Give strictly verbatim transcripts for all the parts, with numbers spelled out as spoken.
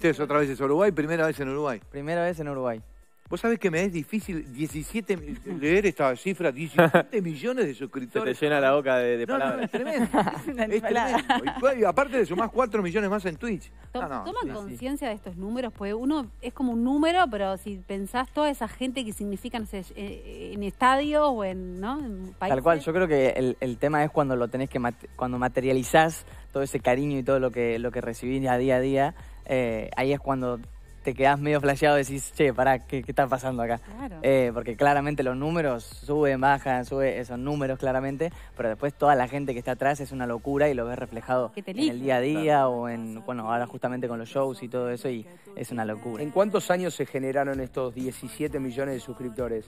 ¿Fuiste otra vez a Uruguay? ¿Primera vez en Uruguay? Primera vez en Uruguay. Vos sabés que me es difícil diecisiete, leer esta cifra, diecisiete millones de suscriptores. Se te llena la boca de, de no, palabras. No, es tremendo. Es tremendo. Y aparte de sumás cuatro millones más en Twitch. Tom, no, no, ¿Toman sí, conciencia sí. de estos números? Pues uno es como un número, pero si pensás toda esa gente que significa, no sé, en estadios o en, ¿no? en países. Tal cual, yo creo que el, el tema es cuando lo tenés que, mat cuando materializás todo ese cariño y todo lo que, lo que recibís a día a día, eh, ahí es cuando te quedás medio flasheado y decís, che, pará, ¿qué, qué está pasando acá? Claro. Eh, porque claramente los números suben, bajan, suben, son números claramente, pero después toda la gente que está atrás es una locura y lo ves reflejado en el día a día claro. o en, bueno, ahora justamente con los shows y todo eso y es una locura. ¿En cuántos años se generaron estos diecisiete millones de suscriptores?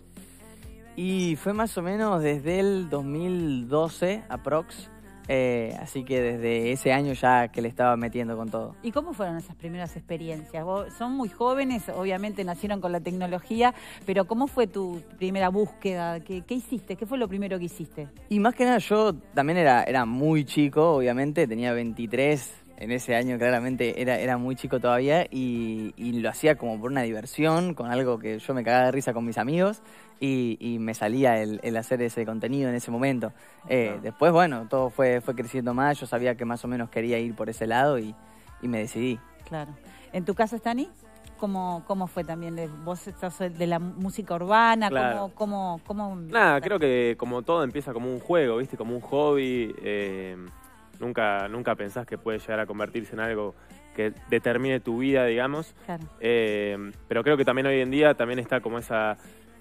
Y fue más o menos desde el dos mil doce, aprox. Eh, así que desde ese año ya que le estaba metiendo con todo. ¿Y cómo fueron esas primeras experiencias? Vos son muy jóvenes, obviamente nacieron con la tecnología, pero ¿cómo fue tu primera búsqueda? ¿Qué, qué hiciste? ¿Qué fue lo primero que hiciste? Y más que nada yo también era, era muy chico, obviamente, tenía veintitrés. En ese año claramente era, era muy chico todavía y, y lo hacía como por una diversión, con algo que yo me cagaba de risa con mis amigos y, y me salía el, el hacer ese contenido en ese momento. Eh, claro. Después, bueno, todo fue, fue creciendo más, yo sabía que más o menos quería ir por ese lado y, y me decidí. Claro. ¿En tu caso, Stani? ¿Cómo, ¿Cómo fue también? ¿Vos estás de la música urbana? Claro. ¿Cómo, cómo, cómo... Nada, creo que como todo empieza como un juego, ¿viste? Como un hobby. Eh, nunca, nunca pensás que puede llegar a convertirse en algo que determine tu vida, digamos. Claro. Eh, pero creo que también hoy en día también está como esa...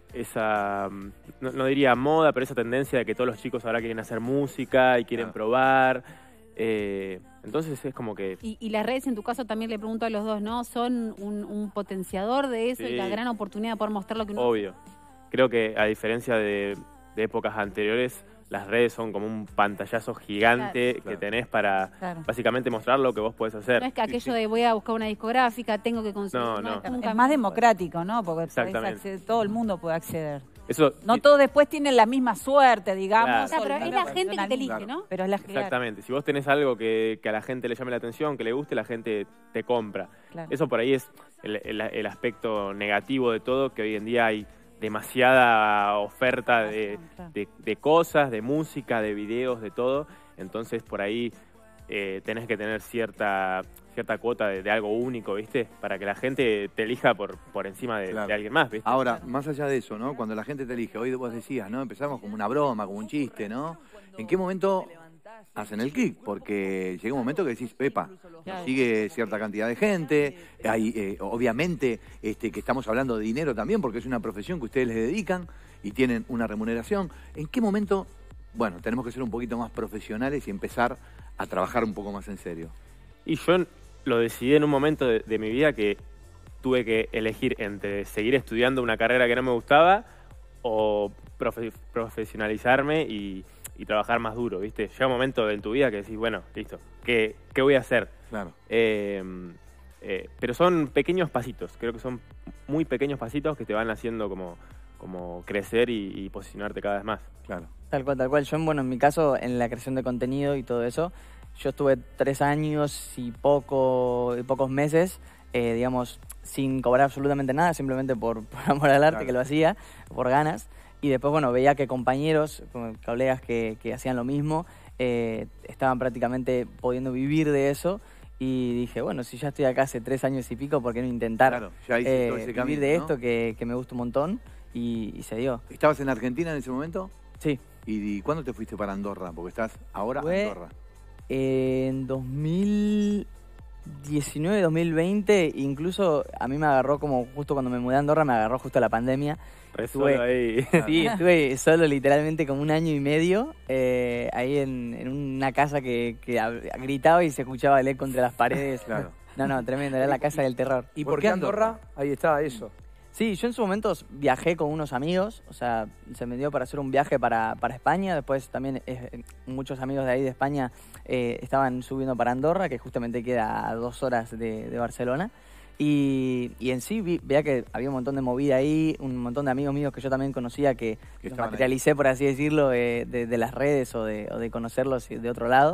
esa no, no diría moda, pero esa tendencia de que todos los chicos ahora quieren hacer música y quieren claro. probar. Eh, entonces es como que... Y, y las redes, en tu caso, también le pregunto a los dos, ¿no? ¿Son un, un potenciador de eso sí. y la gran oportunidad de poder mostrar lo que uno... Obvio. Creo que a diferencia de, de épocas anteriores, las redes son como un pantallazo gigante claro, que claro. tenés para claro. básicamente mostrar lo que vos podés hacer. No es que aquello sí, sí. de voy a buscar una discográfica, tengo que conseguir... No, no. Nunca es más democrático, ¿no? Porque acceder, todo el mundo puede acceder. Eso, no todos después tienen la misma suerte, digamos. Claro. Claro, pero es la gente que te elige, claro. ¿no? Pero es la Exactamente. Si vos tenés algo que, que a la gente le llame la atención, que le guste, la gente te compra. Claro. Eso por ahí es el, el, el aspecto negativo de todo, que hoy en día hay demasiada oferta de, de, de cosas, de música, de videos, de todo. Entonces por ahí eh, tenés que tener cierta... cierta cuota de, de algo único, ¿viste? Para que la gente te elija por, por encima de, claro. de alguien más, ¿viste? Ahora, más allá de eso, ¿no? Cuando la gente te elige, hoy vos decías, ¿no? Empezamos como una broma, como un chiste, ¿no? ¿En qué momento hacen el clic? Porque llega un momento que decís, Pepa, nos sigue cierta cantidad de gente, hay, eh, obviamente este, que estamos hablando de dinero también, porque es una profesión que ustedes les dedican y tienen una remuneración. ¿En qué momento, bueno, tenemos que ser un poquito más profesionales y empezar a trabajar un poco más en serio? Y yo lo decidí en un momento de, de mi vida que tuve que elegir entre seguir estudiando una carrera que no me gustaba o profe profesionalizarme y, y trabajar más duro, ¿viste? Llega un momento en tu vida que decís, bueno, listo, ¿qué, qué voy a hacer? Claro. Eh, eh, pero son pequeños pasitos, creo que son muy pequeños pasitos que te van haciendo como, como crecer y, y posicionarte cada vez más. Claro. Tal cual, tal cual. Yo, bueno, en mi caso, en la creación de contenido y todo eso, yo estuve tres años y, poco, y pocos meses, eh, digamos, sin cobrar absolutamente nada, simplemente por, por amor al arte, claro. que lo hacía, por ganas. Y después, bueno, veía que compañeros, colegas que, que hacían lo mismo, eh, estaban prácticamente pudiendo vivir de eso. Y dije, bueno, si ya estoy acá hace tres años y pico, ¿por qué no intentar claro, ya hice eh, todo ese vivir camino, de ¿no? esto que, que me gusta un montón? Y, y se dio. ¿Estabas en Argentina en ese momento? Sí. ¿Y, y cuándo te fuiste para Andorra? Porque estás ahora en Andorra. En dos mil diecinueve, dos mil veinte, incluso a mí me agarró como justo cuando me mudé a Andorra, me agarró justo la pandemia. Re estuve, solo ahí. Sí, estuve solo literalmente como un año y medio, eh, ahí en, en una casa que, que gritaba y se escuchaba el eco contra las paredes. Claro. No, no, tremendo, era la casa del terror. ¿Y por qué Andorra? Ahí está eso. Sí, yo en su momento viajé con unos amigos, o sea, se me dio para hacer un viaje para, para España, después también eh, muchos amigos de ahí de España eh, estaban subiendo para Andorra, que justamente queda a dos horas de, de Barcelona, y, y en sí vi, veía que había un montón de movida ahí, un montón de amigos míos que yo también conocía, que, que los materialicé, ahí. por así decirlo, eh, de, de las redes o de, o de conocerlos de otro lado.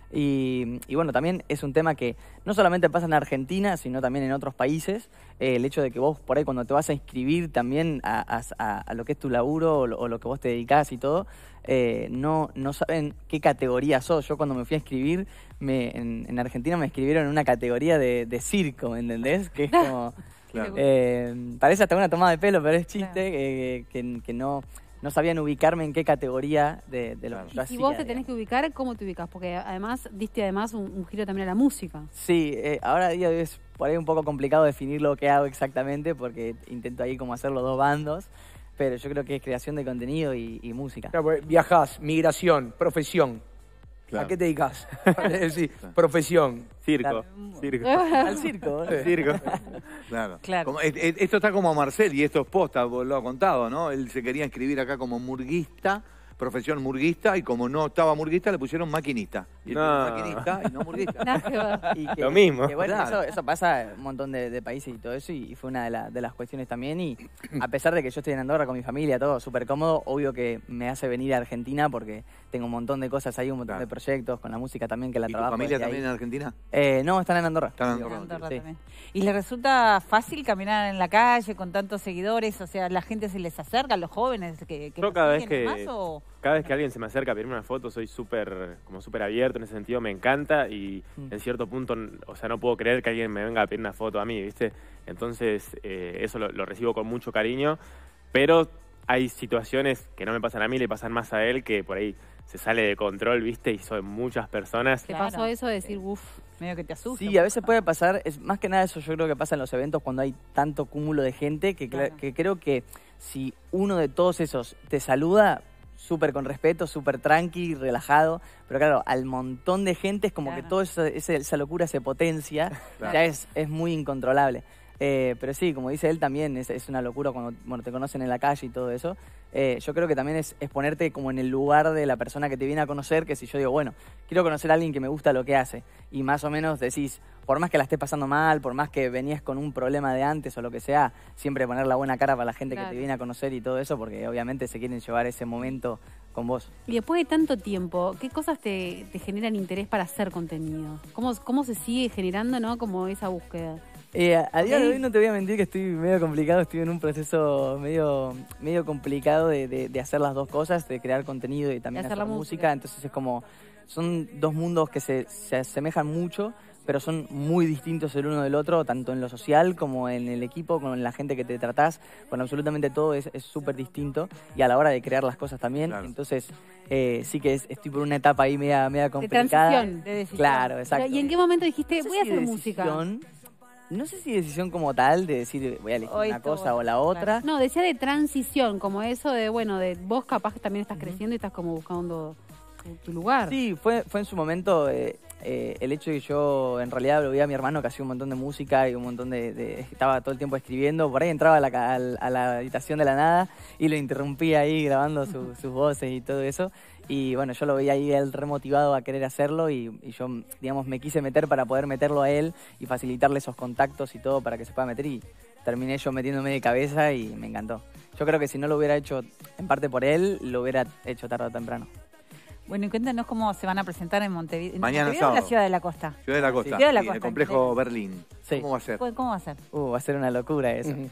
Y, y bueno, también es un tema que no solamente pasa en Argentina, sino también en otros países. Eh, el hecho de que vos por ahí cuando te vas a inscribir también a, a, a lo que es tu laburo o lo, o lo que vos te dedicás y todo, eh, no, no saben qué categoría sos. Yo cuando me fui a inscribir, me, en, en Argentina me inscribieron en una categoría de, de circo, ¿entendés? Que es como... Claro. Eh, parece hasta una tomada de pelo, pero es chiste, Claro. eh, que, que no, no sabían ubicarme en qué categoría de, de lo Claro. que yo Si hacía. vos te tenés digamos. que ubicar, ¿cómo te ubicas? Porque además diste además un, un giro también a la música. Sí, eh, ahora a día de hoy es por ahí un poco complicado definir lo que hago exactamente porque intento ahí como hacer los dos bandos, pero yo creo que es creación de contenido y, y música. Claro, porque viajás, migración, profesión. Claro. ¿A qué te dedicas? Sí, profesión. Circo, Claro. circo. Al circo. ¿eh? Circo. Claro. Claro. Como- eh, eh, esto está como a Marcel, y esto es posta, vos lo ha contado, ¿no? Él se quería inscribir acá como murguista, profesión murguista, y como no estaba murguista, le pusieron maquinista. Y él No. puso maquinista y no murguista. Nada que ver. Y que- Lo mismo. que bueno, Claro. eso, eso pasa en un montón de, de países y todo eso, y, y fue una de, la- de las cuestiones también. Y a pesar de que yo estoy en Andorra con mi familia, todo súper cómodo, obvio que me hace venir a Argentina porque tengo un montón de cosas ahí, un montón Claro. de proyectos con la música también que la ¿Y tu trabajo. familia desde también en ahí. Argentina? Eh, no, están en Andorra. Están en Sí. Andorra. Andorra Sí. también. ¿Y les resulta fácil caminar en la calle con tantos seguidores? O sea, ¿la gente se les acerca, los jóvenes que, que Yo los cada vez siguen y que- demás, o- Cada vez que alguien se me acerca a pedirme una foto, soy súper, como súper abierto en ese sentido, me encanta y Mm. en cierto punto, o sea, no puedo creer que alguien me venga a pedir una foto a mí, ¿viste? Entonces, eh, eso lo, lo recibo con mucho cariño, pero hay situaciones que no me pasan a mí, le pasan más a él, que por ahí se sale de control, ¿viste? Y son muchas personas. ¿Te Claro. pasó eso de decir, uff? medio que te asusta? Sí, a veces puede pasar, es más que nada eso yo creo que pasa en los eventos cuando hay tanto cúmulo de gente que, cla- Claro. que creo que si uno de todos esos te saluda, súper con respeto, súper tranqui, relajado, pero claro, al montón de gente es como Claro. que toda esa, esa, esa locura se potencia, Claro. ya es, es muy incontrolable. Eh, pero sí, como dice él también, es, es una locura cuando bueno, te conocen en la calle y todo eso. Eh, yo creo que también es, es ponerte como en el lugar de la persona que te viene a conocer, que si yo digo, bueno, quiero conocer a alguien que me gusta lo que hace, y más o menos decís, por más que la estés pasando mal, por más que venías con un problema de antes o lo que sea, siempre poner la buena cara para la gente Claro. que te viene a conocer y todo eso, porque obviamente se quieren llevar ese momento con vos. Y después de tanto tiempo, ¿qué cosas te, te generan interés para hacer contenido? ¿Cómo, cómo se sigue generando, no, como esa búsqueda? Eh, a, a día de Ok. hoy no te voy a mentir que estoy medio complicado, estoy en un proceso medio, medio complicado de, de- de hacer las dos cosas, de crear contenido y también De hacer hacer, la música. música. Entonces es como, son dos mundos que se, se asemejan mucho, pero son muy distintos el uno del otro, tanto en lo social como en el equipo, con la gente que te tratás, con absolutamente todo es es súper distinto, y a la hora de crear las cosas también. Claro. Entonces eh, sí que es- estoy por una etapa ahí media, media De complicada. transición. De decisión. Claro, exacto. ¿Y en qué momento dijiste, No sé voy a si hacer decisión, música? No sé si decisión como tal, de decir voy a elegir O una esto, cosa o la otra. No, decía de transición, como eso de, bueno, de vos capaz que también estás creciendo y estás como buscando tu, tu lugar. Sí, fue, fue en su momento eh, eh, el hecho de que yo en realidad lo veía a mi hermano que hacía un montón de música y un montón de, de- estaba todo el tiempo escribiendo. Por ahí entraba a la, ca- al- a la habitación de la nada y lo interrumpía ahí grabando su- sus voces y todo eso. Y bueno, yo lo veía ahí él remotivado a querer hacerlo y, y yo, digamos, me quise meter para poder meterlo a él y facilitarle esos contactos y todo para que se pueda meter, y terminé yo metiéndome de cabeza y me encantó. Yo creo que si no lo hubiera hecho en parte por él, lo hubiera hecho tarde o temprano. Bueno, y cuéntanos cómo se van a presentar en Montevideo. ¿En Mañana Montevideo o en sábado. la Ciudad de la Costa? Ciudad de la Costa, Ciudad de la sí, Costa, el complejo Berlín. Sí. ¿Cómo va a ser? ¿Cómo cómo va a ser? Uh, va a ser una locura eso. Ujú.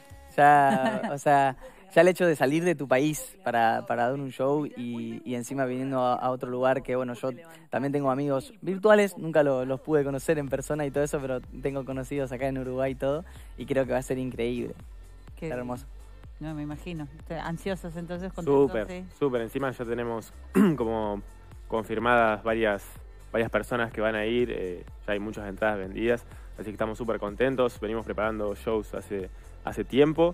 Ya, o sea, ya el hecho de salir de tu país para, para dar un show y, y encima viniendo a, a otro lugar que, bueno, yo también tengo amigos virtuales, nunca lo- los pude conocer en persona y todo eso, pero tengo conocidos acá en Uruguay y todo, y creo que va a ser increíble. Qué Hermoso. No, me imagino. Ansiosos entonces, contentos. Súper, sí. súper. Encima ya tenemos como confirmadas varias, varias personas que van a ir. eh, ya hay muchas entradas vendidas. Así que estamos súper contentos. Venimos preparando shows hace, hace tiempo.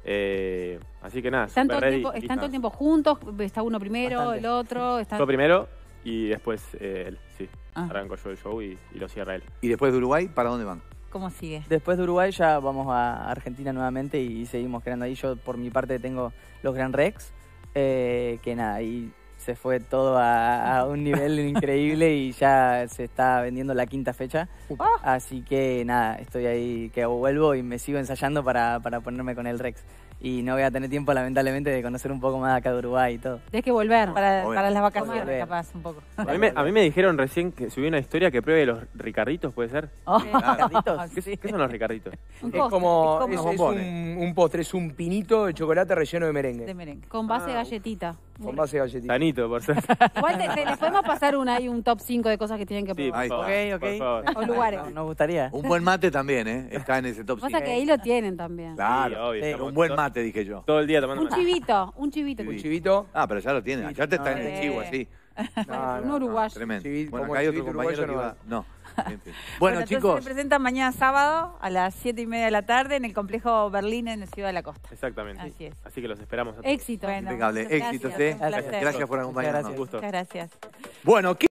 eh, así que nada, ¿Están, todo súper el ready, tiempo, ¿Están todo el listas. tiempo juntos? ¿Está uno primero, Bastante. el otro? ¿Están... Yo primero y después eh, él, sí. Ah. Arranco yo el show y, y lo cierra él. ¿Y después de Uruguay, para dónde van? ¿Cómo sigue? Después de Uruguay ya vamos a Argentina nuevamente y seguimos creando ahí. Yo por mi parte tengo los Gran Rex, eh, que nada, ahí se fue todo a, a un nivel increíble y ya se está vendiendo la quinta fecha. Así que nada, estoy ahí que vuelvo y me sigo ensayando para, para ponerme con el Rex. y no voy a tener tiempo, lamentablemente, de conocer un poco más acá de Uruguay y todo. Tienes que volver. Para, Obvio. para las vacaciones, Volver. capaz, un poco. A mí, me, a mí me dijeron recién que subí una historia que pruebe los ricarditos, ¿puede ser? Oh. Ricarditos. ¿Qué, qué son los ricarditos? Un Es postre, como, es es, como es bombones. un, un postre, es un pinito de chocolate relleno de merengue. De merengue. con base Ah, galletita. Con base de galletita. Sanito, por ser. Igual te- te- les podemos pasar una, hay un top cinco de cosas que tienen que Sí, probar. por favor, Ok, ok. por favor. O lugares. No, nos gustaría. Un buen mate también, ¿eh? Está en ese top Pasa cinco. que ahí lo tienen también. Claro. Sí, obvio, Sí, estamos Un buen to- mate, dije yo. Todo el día tomando Un mate. chivito, un chivito. Un chivito. Ah, pero ya lo tienen. Allá te está en el Eh. chivo así. No, Un no. uruguayo. Tremendo. Chivito, Bueno, como acá hay el otro chivito compañero que uruguayo iba... No. En fin. Bueno, Bueno, entonces chicos... se presentan mañana sábado a las siete y media de la tarde en el complejo Berlín en la Ciudad de la Costa. Exactamente. Así es. Así que los esperamos a todos. Éxito. Bueno, Impecable. muchas Éxitos, gracias, ¿eh? un placer. Gracias por acompañarnos. Muchas Un gusto. Muchas gracias. Bueno,